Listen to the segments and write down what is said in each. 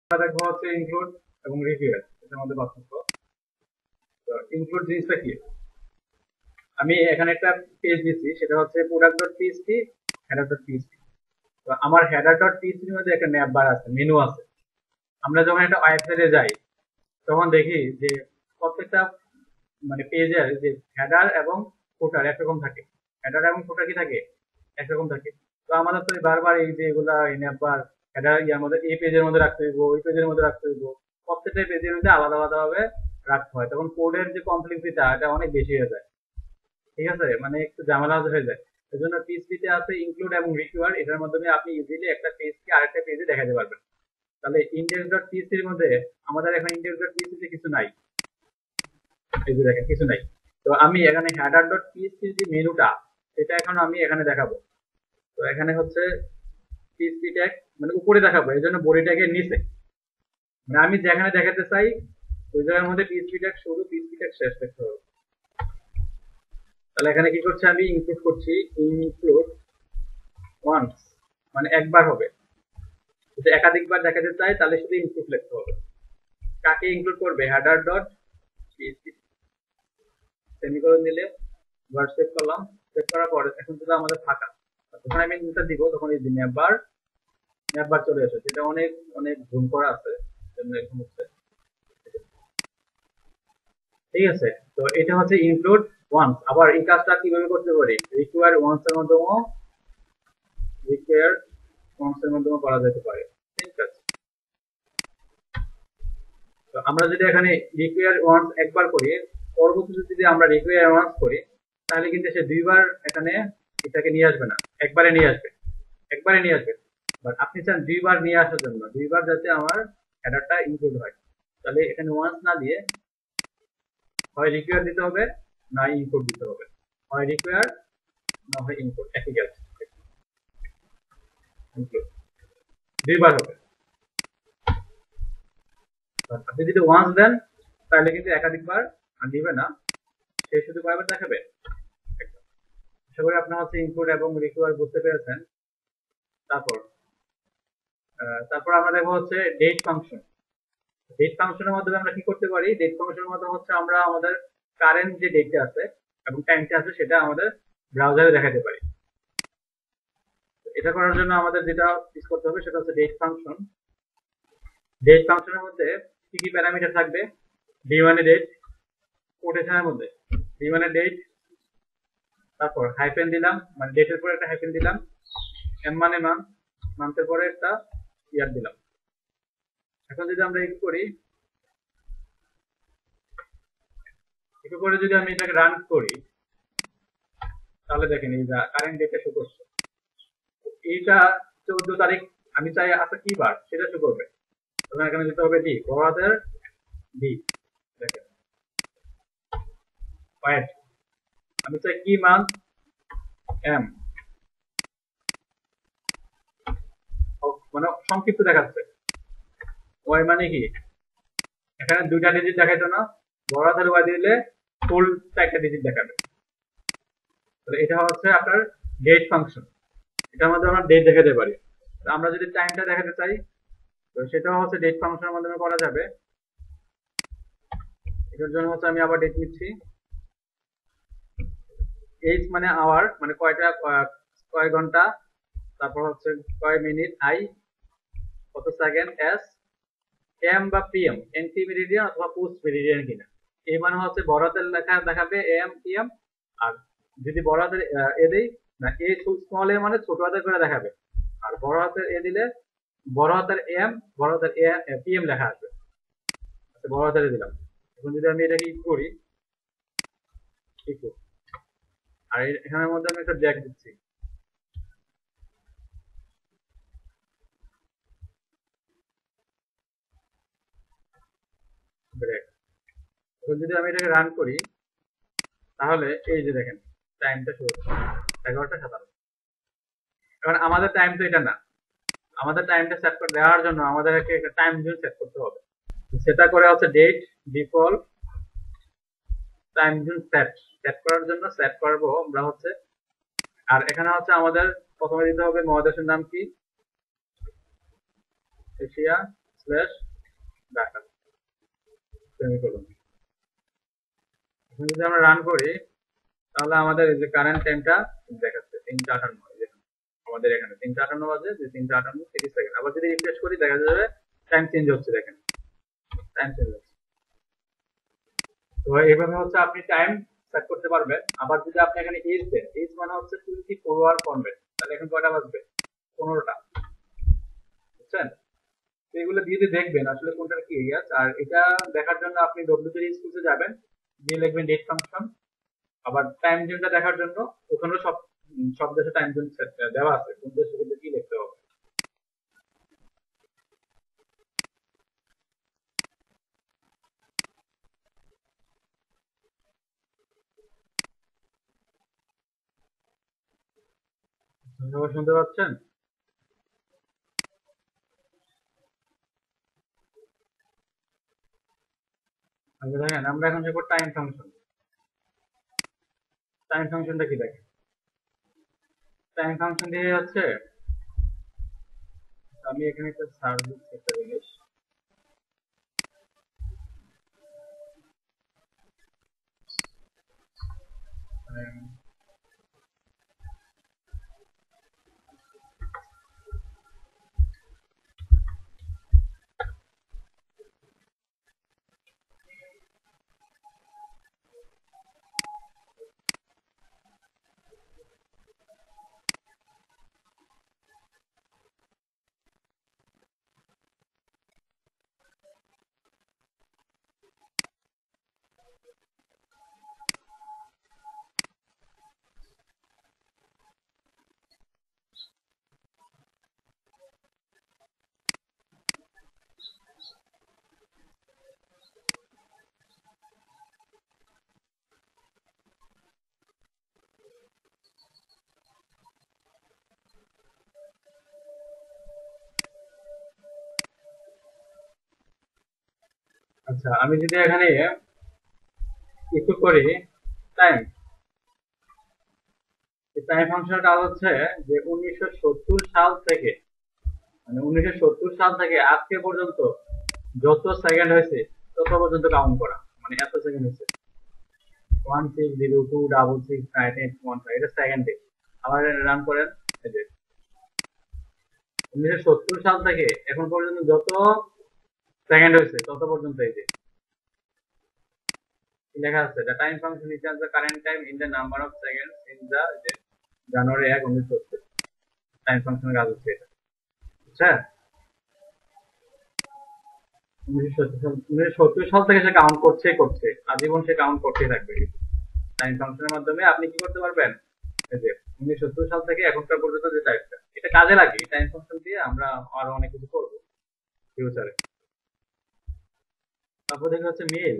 দেখবো হচ্ছে ইনক্লুড এবং রিকোয়ার, এটার মধ্যে পার্থক্য। তো ইনক্লুড জিনিসটা কি, আমি এখানে একটা পেজ দিচ্ছি, সেটা হচ্ছে product.php header.php। তো আমার header.php এর মধ্যে একটা ন্যাপ বার আছে, মেনু আছে। আমরা যখন একটা ওয়েবসাইটে যাই তখন দেখি যে প্রত্যেকটা মানে পেজের যে হেডার এবং ফুটার একরকম থাকে। হেডার এবং ফুটার কি থাকে, একরকম থাকে। তো আমাদের তো বারবার এই যে এগুলা বার হেডার ইয়ার মধ্যে এই পেজের মধ্যে রাখতে হইব, ওই পেজের মধ্যে রাখতে হইব, প্রত্যেকটা পেজের মধ্যে আলাদা আলাদা ভাবে রাখতে হয়, তখন কোডের যে কমপ্লেক্সিটিটা এটা অনেক বেশি হয়ে যায়। ঠিক আছে, মানে একটু ঝামেলা হয়ে যায়। এই জন্য পিএইচপিতে আছে ইনক্লুড এবং রিকোয়ার, এটার মাধ্যমে আপনি ইজিলি একটা পেজকে আরেকটা পেজে দেখাতে পারবেন। তাহলে index.php এর মধ্যে আমাদের এখন index.php তে কিছু নাই, এই যে দেখেন কিছু নাই। তো আমি এখানে header.php যে মেনুটা সেটা এখন আমি এখানে দেখাবো। তো এখানে হচ্ছে php ট্যাগ মানে উপরে দেখাবো, এই জন্য বডি ট্যাগের নিচে, মানে আমি যেখানে দেখাতে চাই ওই জায়গার মধ্যে php ট্যাগ শুরু, php ট্যাগ শেষ দেখতে হবে। তাহলে এখানে কি করছি, আমি ইনক্লুড করছি, ইনক্লুড ওয়ান্স মানে একবার হবে, যদি একাধিকবার দেখাতে চাই তাহলে শুধু ইনক্লুড লিখতে হবে। কাকে ইনক্লুড করবে, header.php সেমিকোলন দিলে ওয়ার্ড সেভ করলাম, সেভ করার পরে এখন যদি আমাদের ফাঁকা, যখন আমি ইন্টার দিব তখন এই যে ন্যাপবার চলে আসে, যেটা অনেক অনেক জুম করা আছে জন্য এখন হচ্ছে। ঠিক আছে, তো এটা হচ্ছে ইনক্লুড ওয়ান্স। আবার এই কাজটা কিভাবে করতে পারি, রিকোয়ার ওয়ান্স এর মাধ্যমে, রিকোয়ার ওয়ান্স এর মাধ্যমে করা যেতে পারে। ঠিক আছে, তো আমরা যদি এখানে রিকোয়ার ওয়ান্স একবার করি, পরবর্তীতে যদি আমরা রিকোয়ার ওয়ান্স করি তাহলে কিন্তু সে দুইবার এখানে এটাকে নিয়ে আসবে না, একবারে নিয়ে আসবে, একবারে নিয়ে আসবে। বাট আপনি চান দুইবার নিয়ে আসার জন্য, দুইবার যাতে আমার হেডারটা ইনক্লুড হয়, তাহলে এখানে ওয়ান্স না দিয়ে হয় রিকোয়ার দিতে হবে না ইনক্লুড দিতে হবে, হয় রিকোয়ার না হয় ইনক্লুড, একই কাজ, ইনক্লুড দুইবার হবে। আপনি যদি ওয়ান্স দেন তাহলে কিন্তু একাধিকবার দিবে না, সে শুধু কয়বার দেখাবে, আশা করি আপনারা হচ্ছে ইনক্লুড এবং রিকোয়ার বুঝতে পেরেছেন। তারপর তারপর আমরা দেখবো হচ্ছে ডেট ফাংশন। ডেট ফাংশনের মাধ্যমে আমরা কি করতে পারি, ডেট ফাংশনের মাধ্যমে হচ্ছে আমরা আমাদের কারেন্ট যে ডেটটা আছে এবং টাইমটা আছে সেটা আমাদের ব্রাউজারে দেখাতে পারি। এটা করার জন্য আমাদের যেটা ইউজ করতে হবে সেটা হচ্ছে ডেট ফাংশন। ডেট ফাংশনের মধ্যে কি কি প্যারামিটার থাকবে, ডি মানে ডেট, কোটেশনের মধ্যে ডি মানে ডেট, তারপর হাইফেন দিলাম মানে ডেটের পরে একটা হাইফেন দিলাম, এম মানে মান্থ, মান্থের পরে একটা ইয়ার দিলাম। এখন যদি আমরা একটু করি, একটু করে যদি আমি এটাকে রান করি তাহলে দেখেন এই যা কারেন্ট ডেটটা শো করছে, এইটা 14 তারিখ, আমি চাই আচ্ছা কি বার সেটা শো করবে, তখন এখানে দিতে হবে ডি, বড় হাতের ডি। দেখেন ওয়েট, আমি চাই কি মান্থ, এম, মানে সংক্ষিপ্ত দেখাচ্ছে। ওয়াই মানে কি, এখানে দুইটা ডিজিট দেখাইতো না, বড় হাতের ওয়াই দিলে ফুল একটা ডিজিট দেখাবে। তাহলে এটা হচ্ছে আপনার ডেট ফাংশন, এটার মধ্যে আমরা ডেট দেখাতে পারি। আমরা যদি টাইমটা দেখাতে চাই তো সেটাও হচ্ছে ডেট ফাংশনের মাধ্যমে করা যাবে। এটার জন্য হচ্ছে আমি আবার ডেট নিচ্ছি, এইচ মানে আওয়ার মানে কয়টা কয় ঘন্টা, তারপর হচ্ছে কয় মিনিট, আই কত সেকেন্ড, এস, এম বা পিএম, এনটি মেরিডিয়ান অথবা পোস্ট মেরিডিয়ান কিনা। এই মানে হচ্ছে বড় হাতের লেখা দেখাবে এম পিএম, আর যদি বড় হাতের এ দেই না, এ স্মল এ মানে ছোট হাতের করে দেখাবে, আর বড় হাতের এ দিলে বড় হাতের এম, বড় হাতের এ পিএম লেখা আসবে। আচ্ছা বড় হাতের দিলাম। এখন যদি আমি এটাকে করি, আর এখানের মধ্যে আমি একটা ব্যাক দিচ্ছি, ব্রেক। এখন যদি আমি এটাকে রান করি তাহলে এই যে দেখেন টাইমটা শো হচ্ছে 11:17। এখন আমাদের টাইম তো এটা না, আমাদের টাইমটা সেট করে দেওয়ার জন্য আমাদেরকে একটা টাইম জোন সেট করতে হবে। সেটা করে হচ্ছে date default time zone set, set করার জন্য সেট করব আমরা হচ্ছে, আর এখানে হচ্ছে আমাদের প্রথমে দিতে হবে মহাদেশের নাম কি, এশিয়া, স্ল্যাশ ডাটা সেমিকোলন। এখন যদি আমরা রান করি তাহলে আমাদের এই যে কারেন্ট টাইমটা দেখাচ্ছে 3:58। আমাদের এখানে 3:58 বাজে, যে 3:58 30 সেকেন্ড। আবার যদি রিফ্রেশ করি দেখা যাবে টাইম চেঞ্জ হচ্ছে, দেখেন টাইম চেঞ্জ হচ্ছে। তো এইভাবে হচ্ছে আপনি টাইম সেট করতে পারবেন। আবার যদি আপনি এখানে এজ দেন, এজ মানে হচ্ছে 24 ফরম্যাট, তাহলে এখন কয়টা বাজবে? 15টা, বুঝছেন? তো এগুলো দিয়ে দিয়ে দেখবেন আসলে কোনটার কি এরিয়া। আর এটা দেখার জন্য আপনি ডব্লিউপি স্কুলে যাবেন, গিয়ে লিখবেন ডেট ফাংশন। আবার টাইম জোনটা দেখার জন্য ওখানেও সব সব দেশে টাইম জোন দেওয়া আছে, কোন দেশে কিন্তু কি লিখতে হবে। সবাই শুনতে পাচ্ছেন? আচ্ছা দেখেন, আমরা এখন দেখবো টাইম ফাংশন। টাইম ফাংশনটা কি দেখেন? টাইম ফাংশন দিয়ে যাচ্ছে, আমি এখানে একটা সার্ভিস একটা জিনিস, আচ্ছা আমি যদি এখানে একটু করি টাইম, টাইম ফাংশনের কাজ হচ্ছে যে 1970 সাল থেকে, মানে 1970 সাল থেকে আজকে পর্যন্ত যত সেকেন্ড হয়েছে তত পর্যন্ত কাউন্ট করা, মানে এত সেকেন্ড হয়েছে 1602669815, এটা সেকেন্ডে। আবার রান করেন, এই যে 1970 সাল থেকে এখন পর্যন্ত যত সেকেন্ড হয়েছে তত পর্যন্ত এই যে লেখা আছে the time function is the current time in the number of seconds in the January 1, 1970। Time ফাংশনের কাজ হচ্ছে এটা, বুঝছেন? 1970 সাল থেকে সে কাউন্ট করছে আজীবন সে কাউন্ট করতেই থাকবে। টাইম ফাংশনের মাধ্যমে আপনি কি করতে পারবেন, এই যে 1970 সাল থেকে এখনকার পর্যন্ত যে টাইমটা, এটা কাজে লাগে। টাইম ফাংশন দিয়ে আমরা আরো অনেক কিছু করবো ফিউচারে। তারপর দেখে হচ্ছে মেল।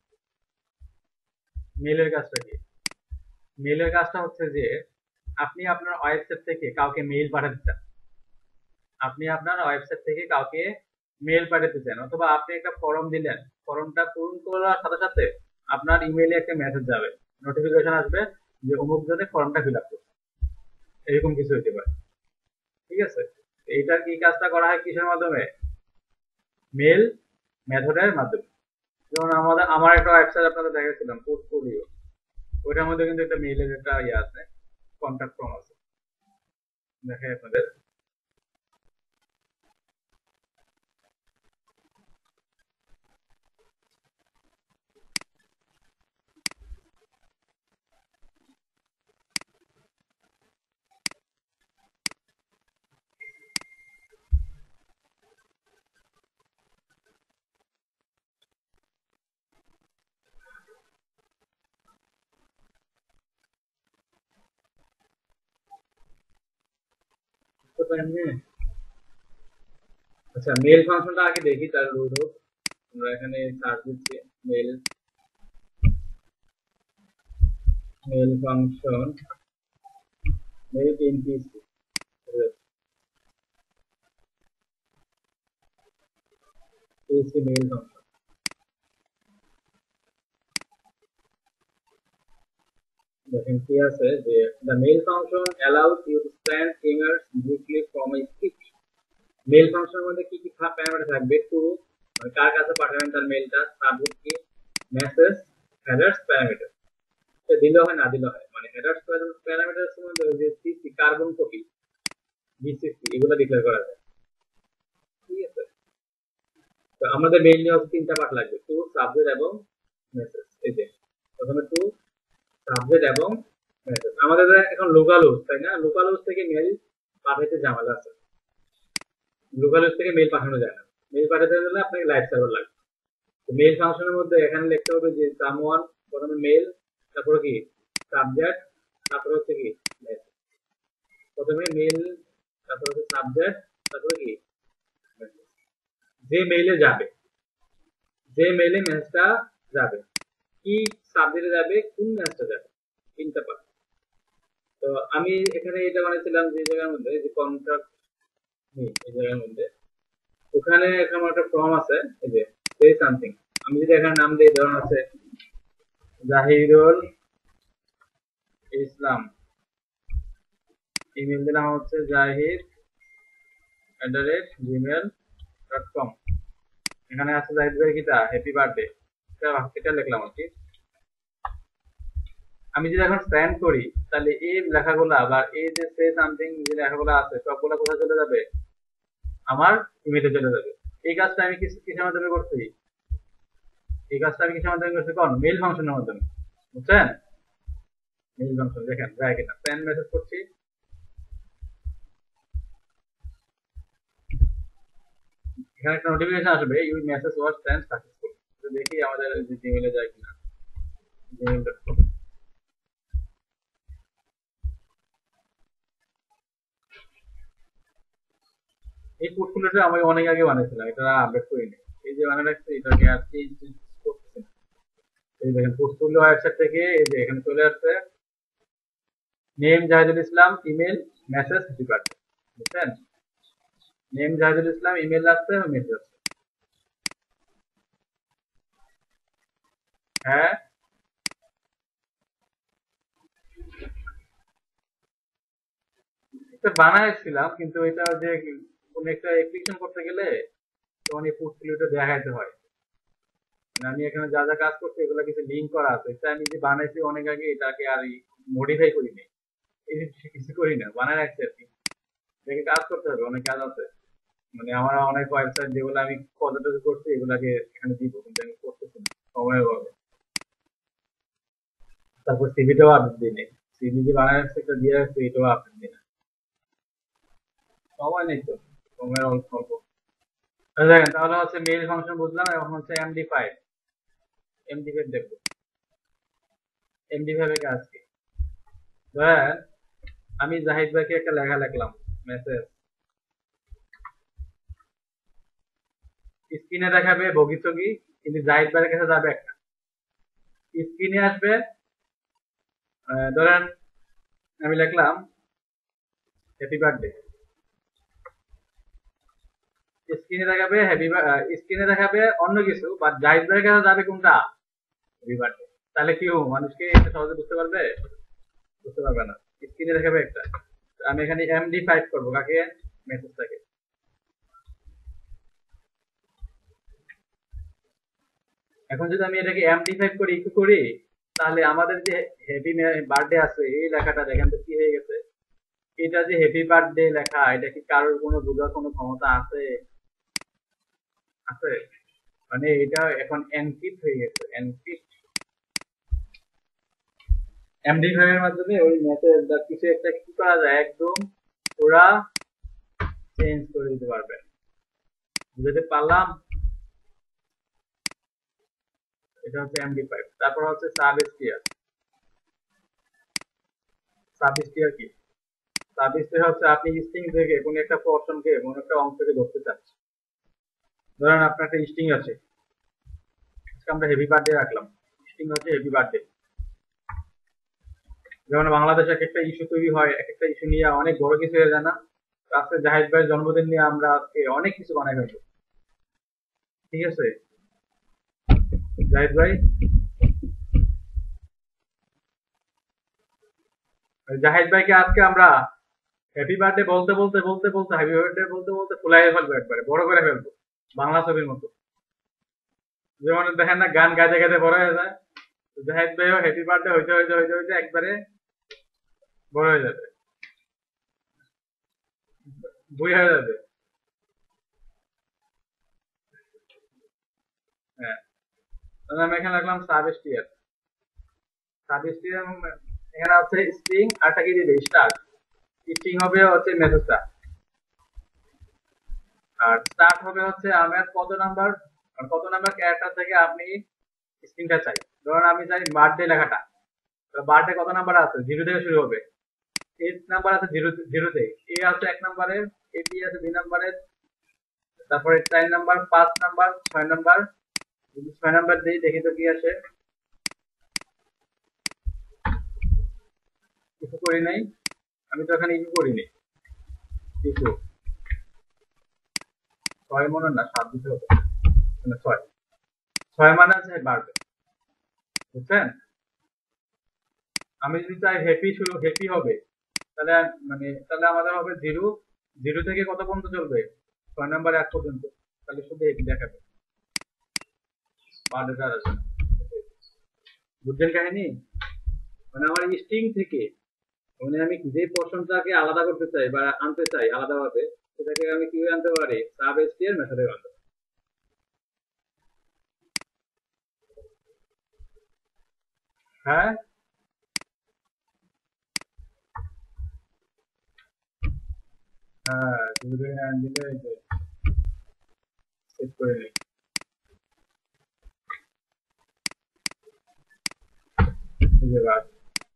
মেলের কাজটা কি? মেলের কাজটা হচ্ছে যে আপনি আপনার ওয়েবসাইট থেকে কাউকে মেইল পাঠাতে চান, আপনি আপনার ওয়েবসাইট থেকে কাউকে মেল পাঠাতে চান, অথবা আপনি একটা ফর্ম দিলেন, ফর্মটা পূরণ করার সাথে সাথে আপনার ইমেইলে একটা মেসেজ যাবে, নোটিফিকেশন আসবে যে অমুক জনে ফর্মটা ফিল আপ করছে, এরকম কিছু হতে পারে। ঠিক আছে, এইটার কি কাজটা করা হয় কিসের মাধ্যমে? মেল মেথডের মাধ্যমে। যেমন আমার একটা ওয়েবসাইট আপনাদের দেখাচ্ছিলাম পোর্টফোলিও, ওইটার মধ্যে কিন্তু একটা মেইলের একটা ইয়ে আছে, কন্ট্যাক্ট ফর্ম আছে, দেখাই আপনাদের। আচ্ছা মেল ফাংশনটা আগে দেখি, তার রুট হোক। আমরা এখানে সার্চ দিচ্ছি মেল, মেল ফাংশন, মেল এনপিসি, পিসি মেল ফাংশন। দেখেন কি আছে যে the mail function allows you to send emails directly from a script mail ফাংশনের মধ্যে কি কি প্যারামিটার থাকবে? টু, মানে কার কাছে পাঠাবেন তার মেলটা, সাবজেক্ট কি, মেসেজ, হেডার্স, প্যারামিটার। দিলেও হয় না দিলেও হয়, মানে হেডার্স প্যারামিটার এর মধ্যে যে সিসি, কার্বন কপি, বিসিসি, এগুলো ডিক্লেয়ার করা যায়। ঠিক আছে, তো আমাদের মেইনলি হচ্ছে তিনটা পার্ট লাগবে, টু, সাবজেক্ট এবং মেসেজ। এই যে প্রথমে টু, সাবজেক্ট এবং মেসেজ। আমাদের এখন লোকাল হোস্ট, তাই না? লোকাল হোস্ট থেকে মেল পাঠাইতে ঝামেলা আছে, লোকাল হোস্ট থেকে মেল পাঠানো যায় না। মেল পাঠাতে গেলে আপনাকে লাইভ সার্ভার লাগবে। তো মেল ফাংশনের মধ্যে এখানে লিখতে হবে যে সামওয়ান, প্রথমে মেল, তারপরে কি সাবজেক্ট, তারপরে হচ্ছে কি মেসেজ। প্রথমে মেল, তারপরে হচ্ছে সাবজেক্ট, তারপরে কি মেসেজ। যে মেইলে যাবে, যে মেইলে মেসেজটা যাবে, কি সাবজেক্টে যাবে, কোন মেসেজটা যাবে, তিনটা পার্ট। তো আমি এখানে এটা বানাইছিলাম যে জায়গার মধ্যে, যে কন্ট্রাক্ট এই জায়গার মধ্যে, ওখানে এরকম একটা ফর্ম আছে, এই যে সে সামথিং। আমি যদি এখানে নাম দিই, ধরুন আছে জাহিরুল ইসলাম, ইমেল দিলাম হচ্ছে jahid@gmail.com। এখানে আছে জাহিদ ভাই কিটা হ্যাপি বার্থডে, এটা লিখলাম আর কি। আমি যদি এখন সেন্ড করি, তাহলে এই লেখাগুলা বা এই যে সে সামথিং যে লেখাগুলো আছে সবগুলা কোথায় চলে যাবে? আমার ইমেলে চলে যাবে। এই কাজটা আমি কিসের মাধ্যমে করছি? এই কাজটা আমি কিসের মাধ্যমে করছি? কোন মেল ফাংশনের মাধ্যমে, বুঝছেন? মেল ফাংশন দেখেন যায় কিনা। সেন্ড মেসেজ করছি, এখানে একটা নোটিফিকেশন আসবে, your message was send successful. তো দেখি আমাদের জিমেইলে যায় কিনা, gmail.com। এই পোর্টফোলিওটা আমি অনেক আগে বানিয়েছিলাম, এটা আপডেট করিনি। এই যে বানিয়ে রাখছি, এটাকে আর চেঞ্জ করতেছি না। এই দেখেন পোর্টফোলিও ওয়েবসাইট থেকে এই যে এখানে চলে আসছে name Jahidul Islam, email, message, department, বুঝছেন? নেম জাহিদুল ইসলাম, ইমেল আসছে এবং মেসেজ আসছে। হ্যাঁ, এটা বানাইছিলাম, কিন্তু এটা যে কোন একটা অ্যাপ্লিকেশন করতে গেলে তখন এই পোর্টফোলিওটা দেখাইতে হয়। মানে আমি এখানে যা যা কাজ করছি এগুলো কিছু লিঙ্ক করা আছে, এটা আমি যে বানাইছি অনেক আগে, এটাকে আর মডিফাই করিনি, এই কিছু করি না, বানায় রাখছি আর কি। দেখে কাজ করতে হবে, অনেক কাজ আছে। মানে আমার অনেক ওয়েবসাইট যেগুলো আমি কতটুকু করছি এগুলাকে এখানে দিব, কিন্তু আমি করতেছি না, সময়ের অভাবে। তারপর সিভিটাও আপডেট দিই নাই, সিভি যে বানায় রাখছে একটা দিয়ে রাখছে, এটাও আপডেট দিই না, সময় নেই তো, সময়ের অল্প অল্প। দেখেন তাহলে হচ্ছে মেইল ফাংশন বুঝলাম, এখন হচ্ছে এমডি5। এমডি5 দেখবো, এমডি5 এর কাজ কি? ধরেন আমি জাহিদ ভাইকে একটা লেখা লিখলাম, মেসেজ, স্ক্রিনে দেখাবে বগিচগি, কিন্তু জাহিদ ভাইয়ের কাছে যাবে একটা, স্ক্রিনে আসবে। ধরেন আমি লিখলাম হ্যাপি বার্থডে, স্ক্রিনে দেখাবে অন্য কিছু, বাট জাহিদ ভাইয়ের কাছে যাবে কোনটা? Happy birthday. তাহলে কি হবো, মানুষকে এটা সহজে বুঝতে পারবে? বুঝতে পারবে না। স্ক্রিনে দেখাবে একটা, আমি এখানে এমডি5 করবো কাকে? মেসেজটাকে। এখন যদি আমি এটাকে এমডি5 করি, একটু করি, তাহলে আমাদের যে হ্যাপি বার্থডে আছে এই লেখাটা দেখেন তো কি হয়ে গেছে। এটা যে হ্যাপি বার্থডে লেখা, এটা কি কারোর কোনো বোঝার কোনো ক্ষমতা আছে? আছে? মানে এটা এখন এনক্রিপ্ট হয়ে গেছে, এনক্রিপ্ট। এমডি5 এর মাধ্যমে ওই মেসেজ বা কিছু একটা কি করা যায়, একদম ওরা চেঞ্জ করে দিতে পারবে। বুঝতে পারলাম? এটা হচ্ছে এমডি5। তারপর হচ্ছে সাবস্টিয়ার। সাবস্টিয়ার কি? সাবস্টিয়ার হচ্ছে আপনি স্ট্রিং থেকে কোনো একটা পোরশনকে, কোনো একটা অংশকে ধরতে চাচ্ছেন। ধরেন আপনার একটা স্ট্রিং আছে, আমরা হেভি বার্থডে রাখলাম, স্ট্রিং হচ্ছে হেভি বার্থডে। যেমন বাংলাদেশে এক একটা ইস্যু তৈরি হয়, এক একটা ইস্যু নিয়ে অনেক বড় কিছু হয়ে যায় না? আজকে জাহিদ ভাইয়ের জন্মদিন নিয়ে আমরা আজকে অনেক কিছু বানাই ফেলবো, ঠিক আছে? জাহিদ ভাই, জাহিদ ভাইকে আজকে আমরা হ্যাপি বার্থডে বলতে বলতে বলতে বলতে হ্যাপি বার্থডে বলতে বলতে ফুলাই ফেলবো, একবারে বড় করে ফেলবো, বাংলা ছবির মতো। যেমন দেখেন না, গান গাইতে গাইতে বড় হয়ে যায়, জাহিদ ভাইও হ্যাপি বার্থডে হইতে হইতে হইতে হইতে একবারে বড় হয়ে যাবে, বুড়ি হয়ে যাবে। হ্যাঁ, তাহলে আমি এখানে রাখলাম সাবস্টিয়ার। সাবস্টিয়ার এখানে হচ্ছে স্ট্রিং, আরটা কি দিবে স্টার। স্ট্রিং হবে হচ্ছে মেসেজটা, আর স্টার্ট হবে হচ্ছে আমার কত নাম্বার ক্যারেক্টার থেকে আপনি স্ট্রিংটা চাই। ধরুন আমি চাই বার্থডে লেখাটা, বার্থডে কত নাম্বার আছে, 0 থেকে শুরু হবে। 8 নাম্বার আছে 0 থেকে, এ আছে 1 নাম্বারের, এ বি আছে 2 নাম্বারের, তারপরে 4 নাম্বার, 5 নাম্বার, 6 নাম্বার। যদি 6 নাম্বার দিই দেখি তো কি আসে, কিছু করি নাই, আমি তো এখানে ইকু করিনি। ইকু 6 মনে না 7 দিতে হবে, মানে 6 মানে আছে বাড়বে, বুঝছেন। আমি যদি চাই হ্যাপি হবে, তাহলে তাহলে আমাদের হবে 0 থেকে কত পর্যন্ত চলবে, 6 নাম্বার 1 পর্যন্ত, তাহলে শুধু হ্যাপি দেখাবে, বাড়বে আর আসবে না। বুঝছেন কাহিনী? মানে আমার স্ট্রিং থেকে, মানে আমি যে পোর্শনটাকে আলাদা করতে চাই বা আনতে চাই আলাদাভাবে, সেটাকে আমি কিভাবে আনতে পারি, সাব এসটিআর মেথডে আনতে পারি। হ্যাঁ, হ্যাঁ, তুমি যদি হ্যান্ড দিলে সেট করে নিই। এই যে বাদ।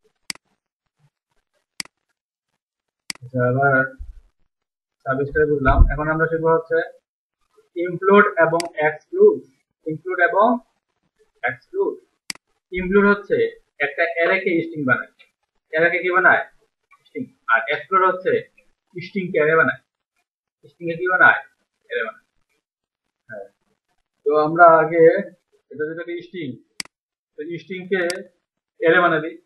আচ্ছা, আবার সাবস্ক্রাইব বুঝলাম। এখন আমরা শিখবো হচ্ছে ইনক্লুড এবং এক্সক্লুড। ইনক্লুড এবং এক্সক্লুড। ইনক্লুড হচ্ছে একটা অ্যারেকে স্ট্রিং বানায়, অ্যারেকে কি বানায় স্ট্রিং। আর এক্সক্লুড হচ্ছে স্ট্রিং কে অ্যারে বানায়, স্ট্রিং এ কি বানায় অ্যারে বানায়। হ্যাঁ, তো আমরা আগে এটা যেটা স্ট্রিং, তো স্ট্রিং কে অ্যারে বানাই দিই।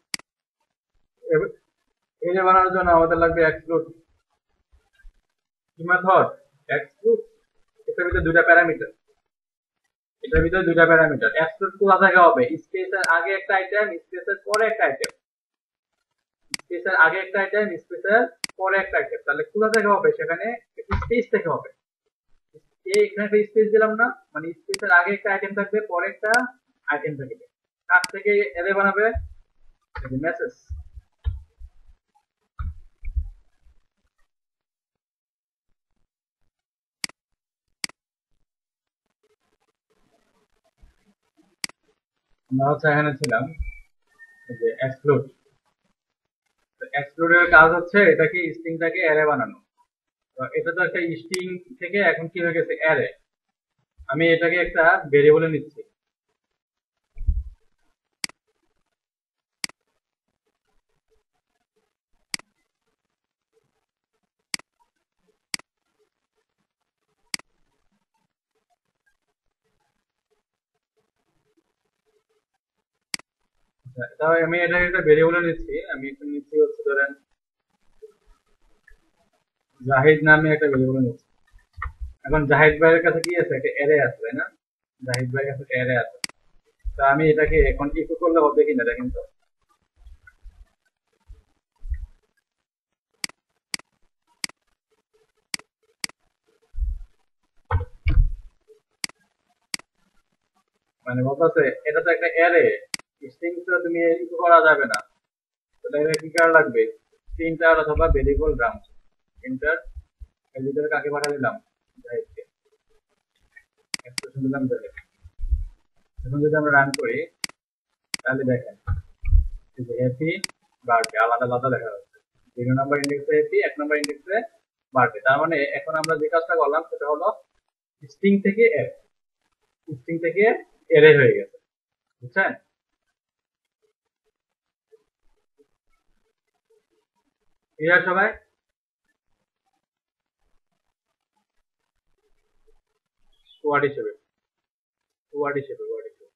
অ্যারে বানানোর জন্য আমাদের লাগবে এক্সক্লুড। কি মেথড? এক্সক্লুড। এটার ভিতরে দুইটা প্যারামিটার, এক্সক্লুড কোথা থেকে হবে, স্পেসের আগে একটা আইটেম, স্পেসের পরে একটা আইটেম, স্পেসের আগে একটা আইটেম, স্পেসের পরে একটা আইটেম। তাহলে কোথা থেকে হবে, সেখানে স্পেস থেকে হবে। এখানে একটা স্পেস দিলাম না, মানে স্পেসের আগে একটা আইটেম থাকবে, পরে একটা আইটেম থাকবে। কার থেকে অ্যারে বানাবে, মেসেজ। আমরা হচ্ছে এখানে ছিলাম যে এক্সক্লুড। এক্সক্লুডের কাজ হচ্ছে এটাকে স্ট্রিংটাকে অ্যারে বানানো। তো এটা তো একটা স্ট্রিং থেকে এখন কি হয়ে গেছে অ্যারে। আমি এটাকে একটা ভেরিয়েবলে নিচ্ছি। তাহলে আমি এটাকে একটা ভেরিয়েবলে নিচ্ছি। আমি এখানে নিচ্ছি হচ্ছে ধরেন জাহিদ নামে একটা ভেরিয়েবল নিচ্ছি। এখন জাহিদ ভাইয়ের কাছে কি আছে, একটা অ্যারে আছে, তাই না? জাহিদ ভাইয়ের কাছে একটা অ্যারে আছে। তা আমি এটাকে এখন ইকো করলে হবে কিনা দেখেন তো। মানে বলতেছে এটা তো একটা অ্যারে, স্ট্রিং তো তুমি ইকো করা যাবে না, তো তাহলে কি করা লাগবে, প্রিন্টার অথবা ভেরিয়েবল ব্রাঞ্চ। প্রিন্টার এর ভিতরে কাকে পাঠা দিলাম, জাহিদকে, এক্সপ্রেশন দিলাম জাহিদ। এখন যদি আমরা রান করি তাহলে দেখেন হ্যাপি বার্থডে আলাদা আলাদা দেখা যাচ্ছে। 0 নাম্বার ইন্ডেক্সে হ্যাপি, 1 নাম্বার ইন্ডেক্সে বার্থডে। তার মানে এখন আমরা যে কাজটা করলাম সেটা হলো স্ট্রিং থেকে অ্যারে, স্ট্রিং থেকে অ্যারে হয়ে গেছে, বুঝছেন? ক্লিয়ার সবাই? ওয়ার্ড হিসেবে, ওয়ার্ড হিসেবে, ওয়ার্ড হিসেবে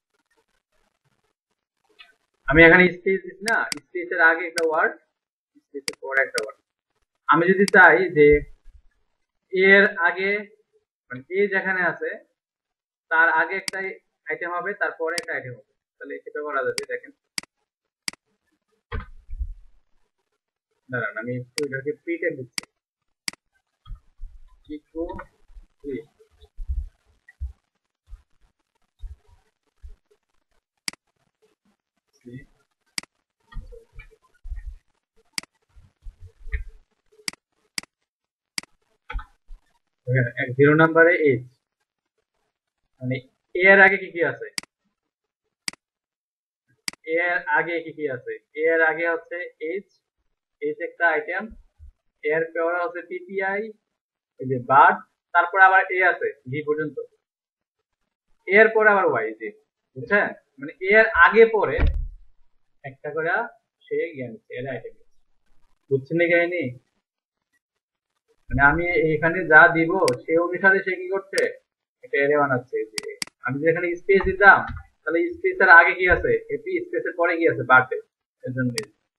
আমি এখানে স্পেস দিচ্ছি না, স্পেসের আগে একটা ওয়ার্ড, স্পেসের পরে একটা ওয়ার্ড। আমি যদি চাই যে এর আগে মানে এ যেখানে আছে তার আগে একটা আইটেম হবে, তারপরে একটা আইটেম হবে, তাহলে সেটা করা যাবে। দেখেন, দাঁড়ান আমি একটু এটাকে প্রিন্ট দিচ্ছি। ইকো এক 0 নম্বরে এজ, মানে এর আগে কি কি আছে, এর আগে কি কি আছে, এর আগে হচ্ছে এজ, এজ একটা আইটেম, এর পরে হচ্ছে টিপিআই, এই যে বার্ড, তারপরে আবার এ আছে ভি পর্যন্ত, এর পরে আবার ওয়াই, জি বুঝছেন, মানে এর আগে পরে একটা করে সে জ্ঞান দিচ্ছে এর আইটেম, বুঝছেন না কাহিনী? মানে আমি এখানে যা দিব সে অনুসারে সে কি করছে, এটা এরে বানাচ্ছে। যে আমি যদি এখানে স্পেস দিতাম তাহলে স্পেসের আগে কি আছে এপি, স্পেসের পরে কি আছে বার্থডে, এর জন্য।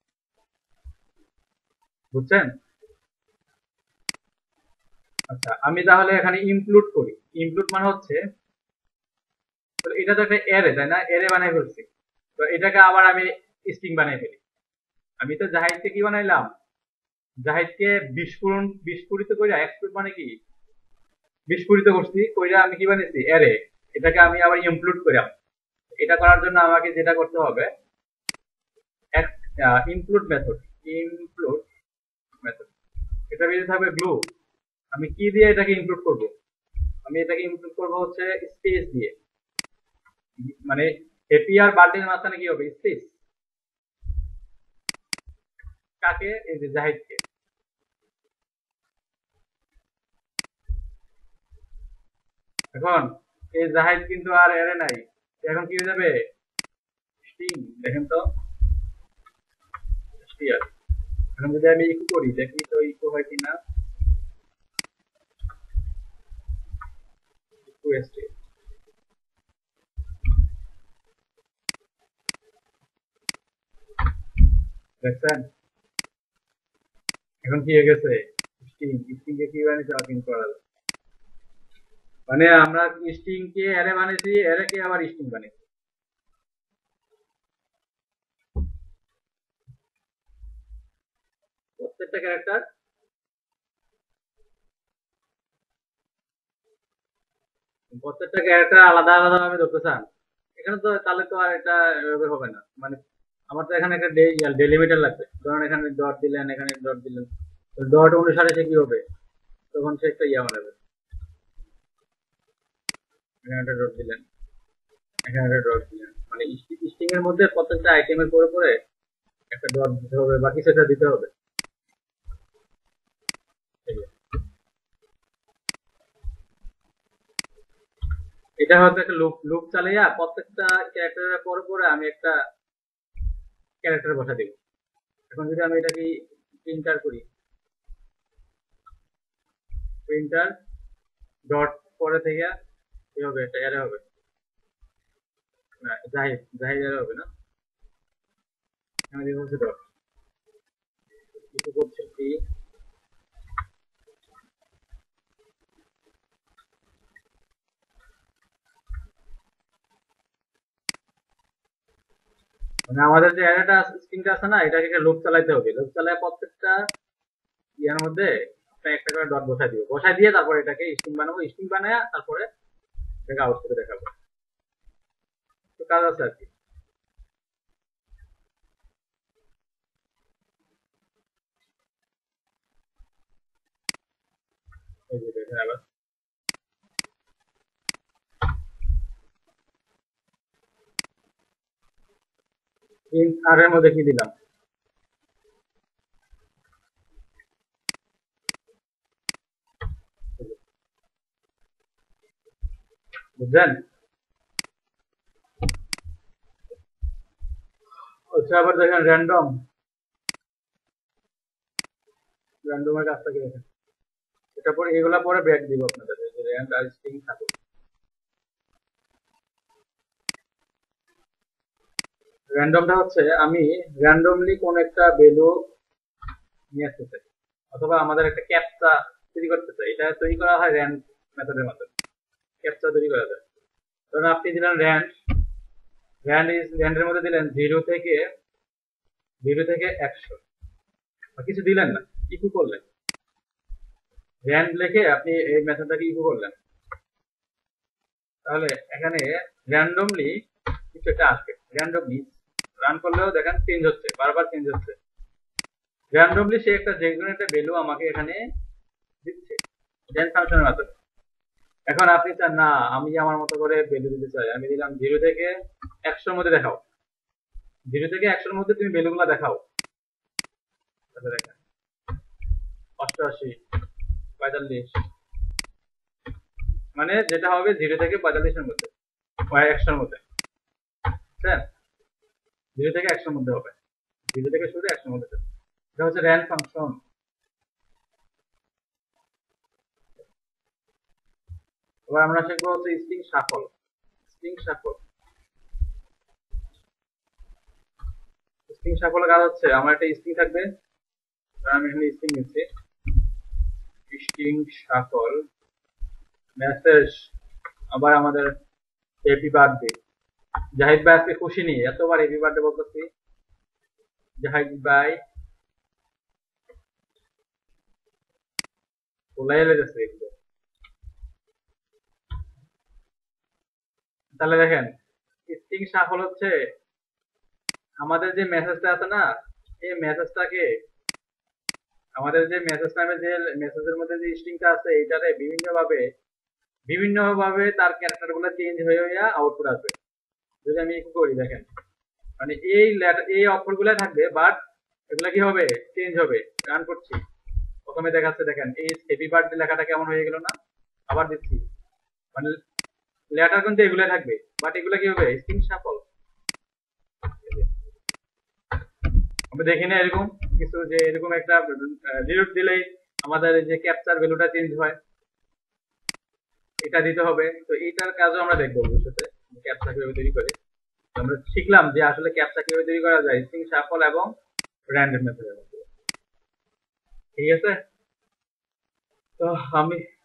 বুঝছেন? আচ্ছা আমি তাহলে এখানে ইনক্লুড করি। ইনক্লুড মানে হচ্ছে এটা তো একটা এরে, তাই না? এরে বানাই ফেলছি, তো এটাকে আবার আমি স্ট্রিং বানাই ফেলি। আমি তো জাহিদকে কি বানাইলাম, জাহিদকে বিস্ফোরিত করে, এক্সপ্লোড মানে কি বিস্ফোরিত করছি, কইরা আমি কি বানাইছি এরে, এটাকে আমি আবার ইনক্লুড করাম। এটা করার জন্য আমাকে যেটা করতে হবে, ইনক্লুড মেথড, ইনক্লুড মেথড, এটা বেরিয়ে থাকবে গ্লু। আমি কি দিয়ে এটাকে ইনক্লুড করব, আমি এটাকে ইনক্লুড করব হচ্ছে স্পেস দিয়ে, মানে হ্যাপি আর বার্থডে মাঝখানে কি হবে স্পেস, কাকে, এই যে জাহিদকে। এখন এই জাহিদ কিন্তু আর এরে নাই, এখন কি হয়ে যাবে স্ট্রিং। দেখেন তো স্টিয়ার, এখন যদি আমি ইকো করি দেখি তো ইকো হয় কিনা, ইকো স্টিয়ার, দেখছেন এখন কি হয়ে গেছে স্ট্রিং। স্ট্রিং কে কি বানিয়েছে আপিং করা যায়, মানে আমরা স্ট্রিং কে অ্যারে বানিয়েছি, অ্যারে কে আবার স্ট্রিং বানিয়েছি। প্রত্যেকটা ক্যারেক্টার প্রত্যেকটা ক্যারেক্টার আলাদা আলাদা ভাবে ধরতে চান এখানে, তো তাহলে তো আর এটা এভাবে হবে না। মানে আমার তো এখানে একটা ডেলিমিটার লাগবে, ধরুন এখানে ডট দিলেন, এখানে ডট দিলেন, ডট অনুসারে সে কি হবে, তখন সে একটা ইয়া বানাবে। এখানে একটা ডট দিলেন, এখানে একটা ডট দিলেন, মানে স্ট্রিং এর মধ্যে প্রত্যেকটা আইটেমের পরে পরে একটা ডট দিতে হবে বা কিছু একটা দিতে হবে। এটা হয়তো একটা লুপ লুপ চালিয়ে প্রত্যেকটা ক্যারেক্টারের পরে পরে আমি একটা ক্যারেক্টার বসা দিব। এখন যদি আমি এটাকে প্রিন্টার করি, প্রিন্টার ডট পরে থেকে কি হবে, একটা এরে হবে, জাহিদ জাহিদ এরে হবে না, আমি দিব হচ্ছে ডট, কিছু করছে কি, মানে আমাদের যে অ্যারেটা স্ট্রিংটা আছে না, এটাকে একটা লুপ চালাইতে হবে, লুপ চালায় প্রত্যেকটা ইয়ার মধ্যে একটা একটা করে ডট বসাই দিব, বসাই দিয়ে তারপরে এটাকে স্ট্রিং বানাবো, স্ট্রিং বানায় তারপরে এটাকে আউটপুটে দেখাবো। তো কাজ আছে আর কি। এই যে দেখেন আবার আর এর মধ্যে কি দিলাম, বুঝলেন? আচ্ছা আবার দেখেন র্যান্ডম, র্যান্ডমের কাজটা কি দেখেন, এটা পরে এগুলা পরে ব্যাক দিব আপনাদের, এই যে র্যান্ড আর স্ট্রিং থাকবে। র্যান্ডমটা হচ্ছে আমি র্যান্ডমলি কোন একটা ভ্যালু নিয়ে আসতে চাই, অথবা আমাদের একটা ক্যাপচা তৈরি করতে চাই, এটা তৈরি করা হয় র্যান্ড মেথডের মাধ্যমে। ক্যাপচা তৈরি করা যায়। ধরুন আপনি দিলেন র্যান্ডের মধ্যে দিলেন 0 থেকে 100, বা কিছু দিলেন না, ইকু করলেন, র্যান্ড লিখে আপনি এই মেথডটাকে ইকু করলেন, তাহলে এখানে র্যান্ডমলি কিছু একটা আসবে। র্যান্ডমলি রান করলেও দেখেন চেঞ্জ হচ্ছে, বারবার চেঞ্জ হচ্ছে। র্যান্ডমলি সে একটা যে কোনো একটা ভ্যালু আমাকে এখানে দিচ্ছে দেন ফাংশনের মাধ্যমে। এখন আপনি চান না আমি আমার মতো করে ভ্যালু দিতে চাই, আমি দিলাম 0 থেকে 100 মধ্যে দেখাও, 0 থেকে 100 মধ্যে তুমি ভ্যালুগুলো দেখাও। তাহলে দেখেন 88, 45, মানে যেটা হবে 0 থেকে 45 এর মধ্যে, 100 মধ্যে, বুঝছেন? 0 থেকে 100 মধ্যে হবে, 0 থেকে শুরু 100 মধ্যে। এটা হচ্ছে র্যান্ড ফাংশন। এবার আমরা শিখবো হচ্ছে স্ট্রিং শাফল। স্ট্রিং শাফল কাজ হচ্ছে, আমার একটা স্ট্রিং থাকবে, আমি এখানে স্ট্রিং নিচ্ছি, স্ট্রিং শাফল মেসেজ, আবার আমাদের হ্যাপি বার্থডে, জাহিদ ভাই আজকে খুশি নেই, এতবার হ্যাপি বার্থডে বলতেছি, জাহিদ ভাই ভুলাই লেগেছে এগুলো। তাহলে দেখেন স্ট্রিং শাফল হচ্ছে আমাদের যে মেসেজটা আছে না, এই মেসেজটাকে, আমাদের যে মেসেজ নামে যে মেসেজের মধ্যে যে স্ট্রিংটা আছে এইটারে বিভিন্ন ভাবে তার ক্যারেক্টার গুলো চেঞ্জ হয়ে হয়ে আউটপুট আসবে। যদি আমি একটু করি দেখেন, মানে এই অক্ষরগুলো থাকবে, বাট এগুলা কি হবে, চেঞ্জ হবে। রান করছি, প্রথমে দেখাচ্ছে দেখেন এই হ্যাপি বার্থডে লেখাটা কেমন হয়ে গেল না, আবার দিচ্ছি, মানে লেটার কিন্তু এগুলো থাকবে, বাট এগুলো কি হবে, স্ট্রিং শাফল। আমরা দেখি না এরকম কিছু, যে এরকম একটা জিরো দিলেই আমাদের যে ক্যাপচার ভ্যালুটা চেঞ্জ হয়, এটা দিতে হবে। তো এইটার কাজও আমরা দেখবো ভবিষ্যতে, ক্যাপচা কিভাবে তৈরি করে। আমরা শিখলাম যে আসলে ক্যাপচা কিভাবে তৈরি করা যায় স্ট্রিং শাফল এবং র্যান্ডম মেথডের মধ্যে। ঠিক আছে, তো আমি